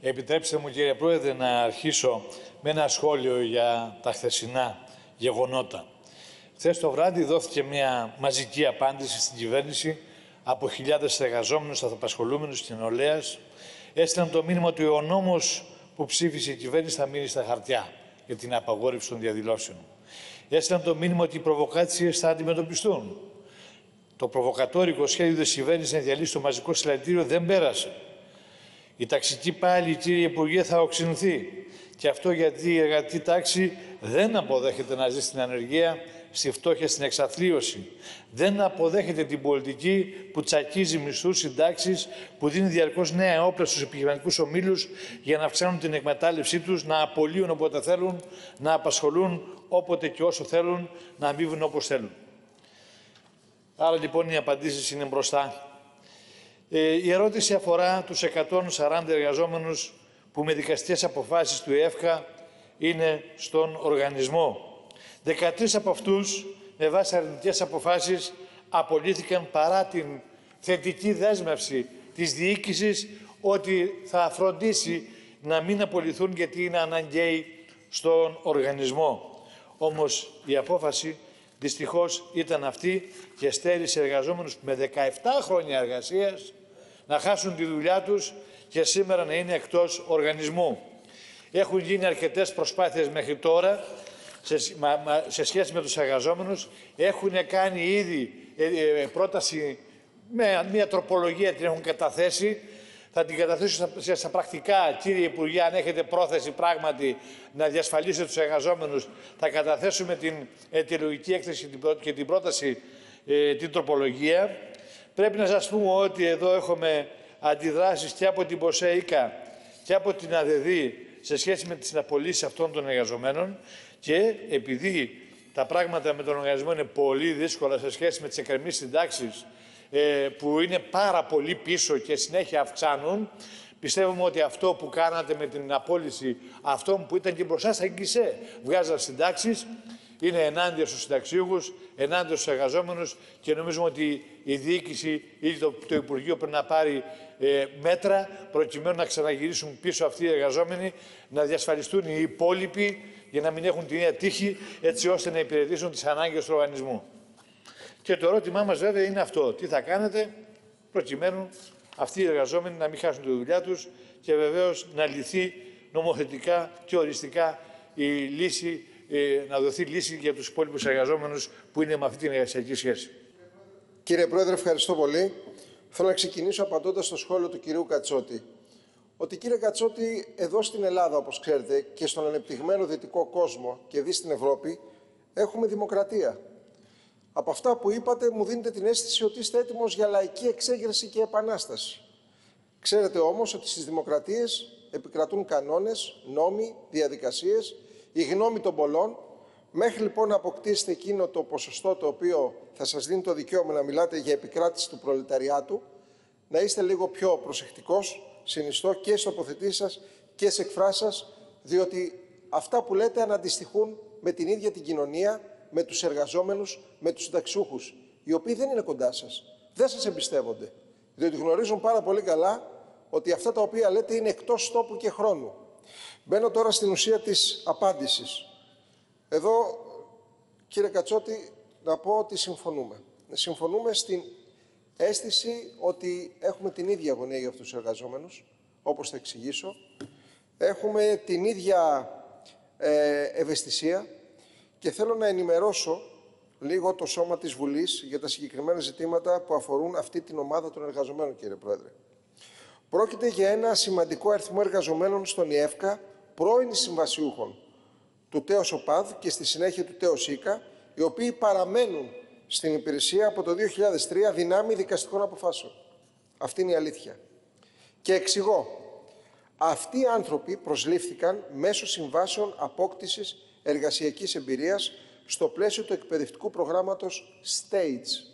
Επιτρέψτε μου, κύριε Πρόεδρε, να αρχίσω με ένα σχόλιο για τα χθεσινά γεγονότα. Χθες το βράδυ δόθηκε μια μαζική απάντηση στην κυβέρνηση από χιλιάδες εργαζόμενους, αυταπασχολούμενους της νεολαίας. Έστειλαν το μήνυμα ότι ο νόμος που ψήφισε η κυβέρνηση θα μείνει στα χαρτιά για την απαγόρευση των διαδηλώσεων. Έστειλαν το μήνυμα ότι οι προβοκάτσιες θα αντιμετωπιστούν. Το προβοκατόρικο σχέδιο της κυβέρνησης να διαλύσει το μαζικό συλλαλητήριο δεν πέρασε. Η ταξική πάλι, κύριε Υπουργέ, θα οξυνθεί. Και αυτό γιατί η εργατική τάξη δεν αποδέχεται να ζει στην ανεργία, στη φτώχεια, στην εξαθλίωση. Δεν αποδέχεται την πολιτική που τσακίζει μισθούς, συντάξεις, που δίνει διαρκώς νέα όπλα στους επιχειρηματικούς ομίλους για να αυξάνουν την εκμετάλλευσή τους, να απολύουν όποτε θέλουν, να απασχολούν όποτε και όσο θέλουν, να αμείβουν όπως θέλουν. Άρα λοιπόν οι απαντήσεις είναι μπροστά. Η ερώτηση αφορά τους 140 εργαζόμενους που με δικαστικές αποφάσεις του ΕΦΚΑ είναι στον οργανισμό. 13 από αυτούς, με βάση αρνητικές αποφάσεις, απολύθηκαν παρά την θετική δέσμευση της διοίκησης ότι θα φροντίσει να μην απολυθούν γιατί είναι αναγκαίοι στον οργανισμό. Όμως η απόφαση δυστυχώς ήταν αυτή και στέρισε εργαζόμενους με 17 χρόνια εργασίας να χάσουν τη δουλειά τους και σήμερα να είναι εκτός οργανισμού. Έχουν γίνει αρκετές προσπάθειες μέχρι τώρα σε σχέση με τους εργαζόμενους. Έχουν κάνει ήδη πρόταση με μια τροπολογία, την έχουν καταθέσει. Θα την καταθέσω στα πρακτικά, κύριε Υπουργέ, αν έχετε πρόθεση πράγματι να διασφαλίσετε τους εργαζόμενους. Θα καταθέσουμε την αιτιολογική έκθεση και την πρόταση, την τροπολογία. Πρέπει να σας πούμε ότι εδώ έχουμε αντιδράσεις και από την ΠΟΣΕΙΚΑ και από την ΑΔΔ σε σχέση με τις απολύσεις αυτών των εργαζομένων και επειδή τα πράγματα με τον οργανισμό είναι πολύ δύσκολα σε σχέση με τις εκκρεμείς συντάξεις που είναι πάρα πολύ πίσω και συνέχεια αυξάνουν, πιστεύουμε ότι αυτό που κάνατε με την απόλυση αυτών που ήταν και μπροστά στα γκισέ, βγάζαν συντάξεις, είναι ενάντια στους συνταξιούχους, ενάντια στους εργαζόμενους και νομίζουμε ότι η διοίκηση ή το Υπουργείο πρέπει να πάρει μέτρα προκειμένου να ξαναγυρίσουν πίσω αυτοί οι εργαζόμενοι, να διασφαλιστούν οι υπόλοιποι για να μην έχουν την ίδια τύχη, έτσι ώστε να υπηρετήσουν τις ανάγκες του οργανισμού. Και το ερώτημά μας βέβαια είναι αυτό. Τι θα κάνετε προκειμένου αυτοί οι εργαζόμενοι να μην χάσουν τη δουλειά τους και βεβαίως να λυθεί νομοθετικά και οριστικά η λύση, να δοθεί λύση για τους υπόλοιπους εργαζόμενους που είναι με αυτή την εργασιακή σχέση. Κύριε Πρόεδρε, ευχαριστώ πολύ. Θέλω να ξεκινήσω απαντώντας στο σχόλιο του κυρίου Κατσότη. Ότι, κύριε Κατσότη, εδώ στην Ελλάδα, όπως ξέρετε, και στον ανεπτυγμένο δυτικό κόσμο και δει στην Ευρώπη, έχουμε δημοκρατία. Από αυτά που είπατε, μου δίνετε την αίσθηση ότι είστε έτοιμος για λαϊκή εξέγερση και επανάσταση. Ξέρετε όμως ότι στις δημοκρατίες επικρατούν κανόνες, νόμοι, διαδικασίες, η γνώμη των πολλών. Μέχρι λοιπόν να αποκτήσετε εκείνο το ποσοστό το οποίο θα σας δίνει το δικαίωμα να μιλάτε για επικράτηση του προλεταριάτου, να είστε λίγο πιο προσεκτικός, συνιστώ, και στις τοποθετήσεις σας και στις εκφράσεις σας, διότι αυτά που λέτε αναντιστοιχούν με την ίδια την κοινωνία, με τους εργαζόμενους, με τους συνταξιούχους, οι οποίοι δεν είναι κοντά σας, δεν σας εμπιστεύονται, διότι γνωρίζουν πάρα πολύ καλά ότι αυτά τα οποία λέτε είναι εκτός τόπου και χρόνου. Μπαίνω τώρα στην ουσία της απάντησης. Εδώ, κύριε Κατσότη, να πω ότι συμφωνούμε. Συμφωνούμε στην αίσθηση ότι έχουμε την ίδια αγωνία για αυτούς τους εργαζόμενους, όπως θα εξηγήσω. Έχουμε την ίδια ευαισθησία και θέλω να ενημερώσω λίγο το σώμα της Βουλής για τα συγκεκριμένα ζητήματα που αφορούν αυτή την ομάδα των εργαζομένων, κύριε Πρόεδρε. Πρόκειται για ένα σημαντικό αριθμό εργαζομένων στον ΙΕΦΚΑ, πρώην συμβασιούχων του ΤΕΟΣ ΟΠΑΔ και στη συνέχεια του ΤΕΟΣ ΙΚΑ, οι οποίοι παραμένουν στην υπηρεσία από το 2003 δυνάμει δικαστικών αποφάσεων. Αυτή είναι η αλήθεια. Και εξηγώ. Αυτοί οι άνθρωποι προσλήφθηκαν μέσω συμβάσεων απόκτησης εργασιακής εμπειρίας στο πλαίσιο του εκπαιδευτικού προγράμματος STAGE.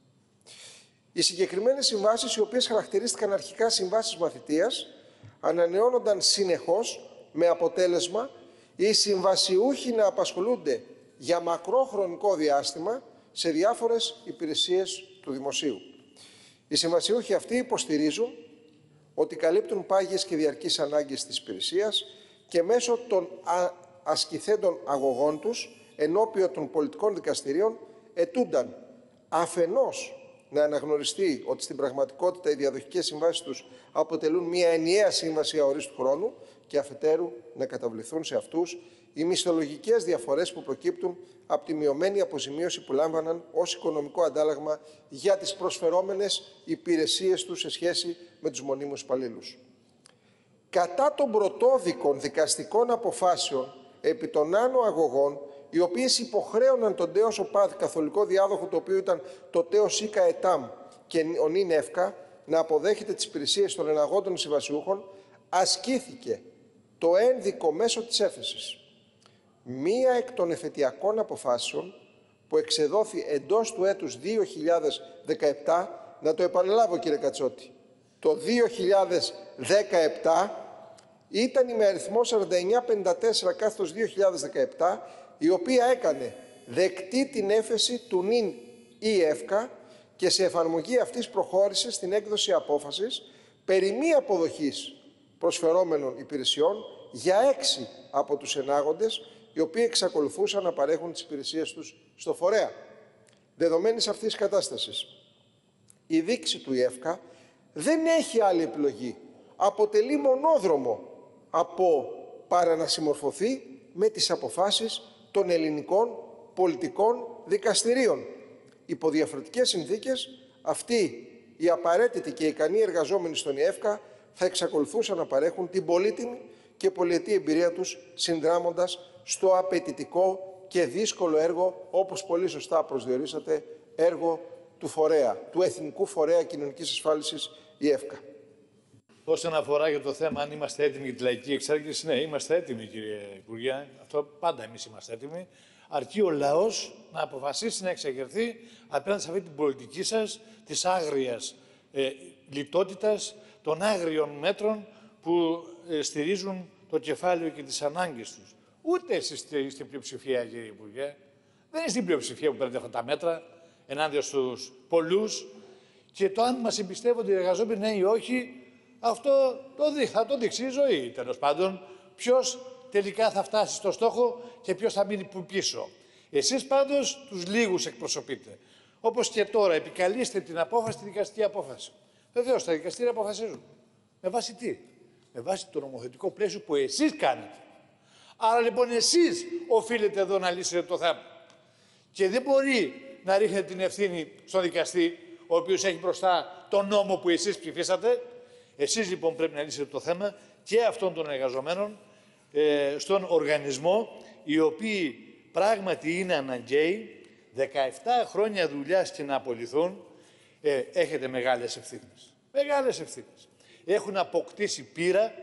Οι συγκεκριμένες συμβάσεις, οι οποίες χαρακτηρίστηκαν αρχικά συμβάσεις μαθητείας, ανανεώνονταν συνεχώς με αποτέλεσμα οι συμβασιούχοι να απασχολούνται για μακρό χρονικό διάστημα σε διάφορες υπηρεσίες του δημοσίου. Οι συμβασιούχοι αυτοί υποστηρίζουν ότι καλύπτουν πάγιες και διαρκείς ανάγκες της υπηρεσίας και μέσω των ασκηθέντων αγωγών τους ενώπιον των πολιτικών δικαστηρίων ετούνταν αφενός να αναγνωριστεί ότι στην πραγματικότητα οι διαδοχικές συμβάσεις τους αποτελούν μια ενιαία σύμβαση αορίστου χρόνου και αφετέρου να καταβληθούν σε αυτούς οι μισθολογικές διαφορές που προκύπτουν από τη μειωμένη αποζημίωση που λάμβαναν ως οικονομικό αντάλλαγμα για τις προσφερόμενες υπηρεσίες τους σε σχέση με τους μονίμους υπαλλήλους. Κατά των πρωτόδικων δικαστικών αποφάσεων επί των άνω αγωγών, οι οποίες υποχρέωναν τον τέος ΟΠΑΔ καθολικό διάδοχο, το οποίο ήταν το τέος ΙΚΑ ΕΤΑΜ και ο νυν ΕΦΚΑ, να αποδέχεται τις υπηρεσίες των εναγόντων συμβασιούχων, ασκήθηκε το ένδικο μέσω της έφεσης. Μία εκ των εφετειακών αποφάσεων που εξεδόθη εντός του έτους 2017, να το επαναλάβω κύριε Κατσότη, το 2017 ήταν η με αριθμό 4954/2017, η οποία έκανε δεκτή την έφεση του νυν ΙΕΦΚΑ και σε εφαρμογή αυτής προχώρησε στην έκδοση απόφασης περί μη αποδοχής προσφερόμενων υπηρεσιών για 6 από τους ενάγοντες, οι οποίοι εξακολουθούσαν να παρέχουν τις υπηρεσίες τους στο φορέα. Δεδομένης αυτής της κατάστασης, η δίκηση του ΙΕΦΚΑ δεν έχει άλλη επιλογή. Αποτελεί μονόδρομο από παρά να συμμορφωθεί με τις αποφάσεις των ελληνικών πολιτικών δικαστηρίων. Υπό διαφορετικές συνθήκες, αυτοί οι απαραίτητοι και ικανοί εργαζόμενοι στον ΙΕΦΚΑ θα εξακολουθούσαν να παρέχουν την πολύτιμη και πολυετή εμπειρία τους, συνδράμοντας στο απαιτητικό και δύσκολο έργο, όπως πολύ σωστά προσδιορίσατε, έργο του φορέα, του Εθνικού Φορέα Κοινωνικής Ασφάλισης ΙΕΦΚΑ. Όσον αφορά για το θέμα αν είμαστε έτοιμοι για τη λαϊκή εξάρτηση, ναι, είμαστε έτοιμοι, κύριε Υπουργέ. Αυτό πάντα εμείς είμαστε έτοιμοι. Αρκεί ο λαός να αποφασίσει να εξεγερθεί απέναντι σε αυτή την πολιτική σας, της άγριας λιτότητας, των άγριων μέτρων που στηρίζουν το κεφάλαιο και τις ανάγκες τους. Ούτε εσείς είστε στην πλειοψηφία, κύριε Υπουργέ. Δεν είστε στην πλειοψηφία που παίρνετε αυτά τα μέτρα ενάντια στους πολλούς. Και το αν μας εμπιστεύονται οι εργαζόμενοι, ναι ή όχι, αυτό θα το δείξει η ζωή, τέλος πάντων. Ποιος τελικά θα φτάσει στο στόχο και ποιος θα μείνει πίσω. Εσείς πάντως τους λίγους εκπροσωπείτε. Όπως και τώρα, επικαλείστε την απόφαση, τη δικαστική απόφαση. Βεβαίως, τα δικαστήρια αποφασίζουν. Με βάση τι? Με βάση το νομοθετικό πλαίσιο που εσείς κάνετε. Άρα λοιπόν εσείς οφείλετε εδώ να λύσετε το θέμα. Και δεν μπορεί να ρίχνετε την ευθύνη στον δικαστή, ο οποίος έχει μπροστά τον νόμο που εσείς ψηφίσατε. Εσείς λοιπόν πρέπει να λύσετε το θέμα και αυτών των εργαζομένων στον οργανισμό, οι οποίοι πράγματι είναι αναγκαίοι, 17 χρόνια δουλειάς και να απολυθούν, έχετε μεγάλες ευθύνες. Μεγάλες ευθύνες. Έχουν αποκτήσει πείρα,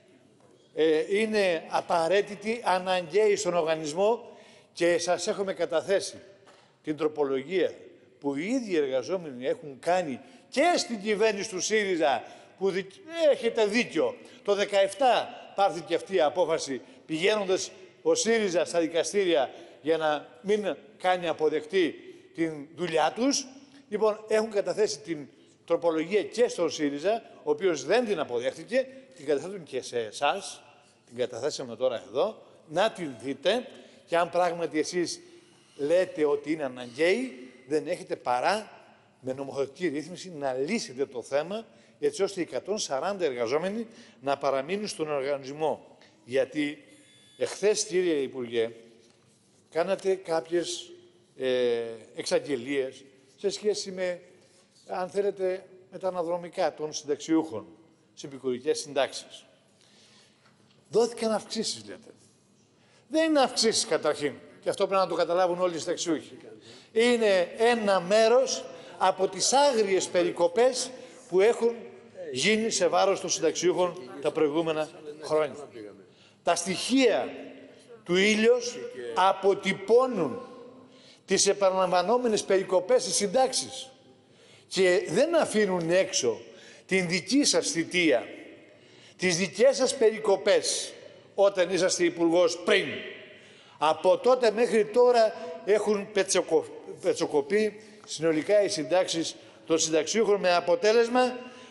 είναι απαραίτητοι, αναγκαίοι στον οργανισμό και σας έχουμε καταθέσει την τροπολογία που οι ίδιοι εργαζόμενοι έχουν κάνει και στην κυβέρνηση του ΣΥΡΙΖΑ, που έχετε δίκιο. Το 17 πάρθηκε αυτή η απόφαση, πηγαίνοντας ο ΣΥΡΙΖΑ στα δικαστήρια για να μην κάνει αποδεκτή την δουλειά τους. Λοιπόν, έχουν καταθέσει την τροπολογία και στον ΣΥΡΙΖΑ, ο οποίος δεν την αποδέχτηκε, την καταθέτουν και σε εσάς, την καταθέσαμε τώρα εδώ, να την δείτε και αν πράγματι εσείς λέτε ότι είναι αναγκαίοι, δεν έχετε παρά με νομοθετική ρύθμιση να λύσετε το θέμα, έτσι ώστε οι 140 εργαζόμενοι να παραμείνουν στον οργανισμό. Γιατί εχθές, κύριε Υπουργέ, κάνατε κάποιες εξαγγελίες σε σχέση με, αν θέλετε, με τα αναδρομικά των συνταξιούχων σε επικουρικές συντάξεις. Δόθηκαν αυξήσεις, λέτε. Δεν είναι αυξήσεις καταρχήν. Και αυτό πρέπει να το καταλάβουν όλοι οι συνταξιούχοι. Είναι ένα μέρος από τις άγριες περικοπές που έχουν γίνει σε βάρος των συνταξιούχων τα προηγούμενα χρόνια. Τα στοιχεία του Ήλιος αποτυπώνουν τις επαναλαμβανόμενες περικοπές στις συντάξεις και δεν αφήνουν έξω την δική σας θητεία, τις δικές σας περικοπές όταν είσαστε υπουργός πριν. Από τότε μέχρι τώρα έχουν πετσοκοπεί συνολικά οι συντάξεις των συνταξιούχων με αποτέλεσμα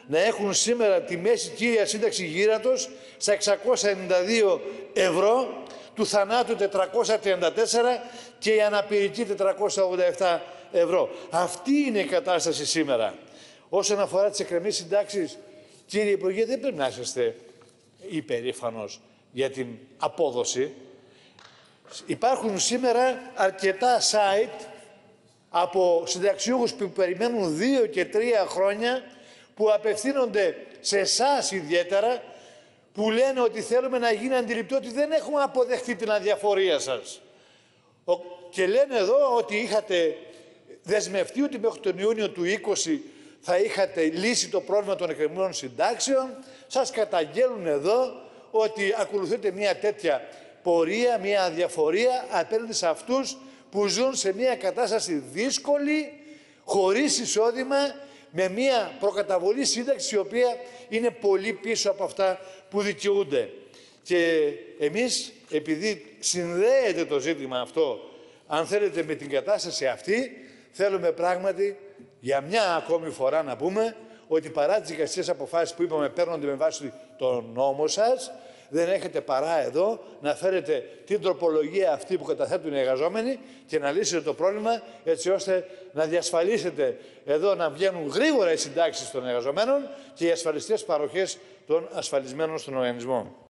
να έχουν σήμερα τη μέση κύρια σύνταξη γύρατος στα 692 ευρώ, του θανάτου 434 και η αναπηρική 487 ευρώ. Αυτή είναι η κατάσταση σήμερα. Όσον αφορά τις εκκρεμείς συντάξεις, κύριε Υπουργέ, δεν πρέπει να είσαστε υπερήφανος για την απόδοση. Υπάρχουν σήμερα αρκετά site από συνταξιούχους που περιμένουν 2 και 3 χρόνια, που απευθύνονται σε εσάς ιδιαίτερα, που λένε ότι θέλουμε να γίνει αντιληπτό ότι δεν έχουμε αποδεχτεί την αδιαφορία σας. Και λένε εδώ ότι είχατε δεσμευτεί ότι μέχρι τον Ιούνιο του 20 θα είχατε λύσει το πρόβλημα των εκκρεμμένων συντάξεων. Σας καταγγέλνουν εδώ ότι ακολουθείτε μια τέτοια πορεία, μια αδιαφορία απέναντι σε αυτούς που ζουν σε μια κατάσταση δύσκολη, χωρίς εισόδημα, με μια προκαταβολή σύνταξη η οποία είναι πολύ πίσω από αυτά που δικαιούνται. Και εμείς, επειδή συνδέεται το ζήτημα αυτό, αν θέλετε, με την κατάσταση αυτή, θέλουμε πράγματι για μια ακόμη φορά να πούμε ότι παρά τις δικαστικές αποφάσεις που είπαμε παίρνονται με βάση τον νόμο σας, δεν έχετε παρά εδώ να φέρετε την τροπολογία αυτή που καταθέτουν οι εργαζόμενοι και να λύσετε το πρόβλημα, έτσι ώστε να διασφαλίσετε εδώ να βγαίνουν γρήγορα οι συντάξεις των εργαζομένων και οι ασφαλιστικές παροχές των ασφαλισμένων στον οργανισμό.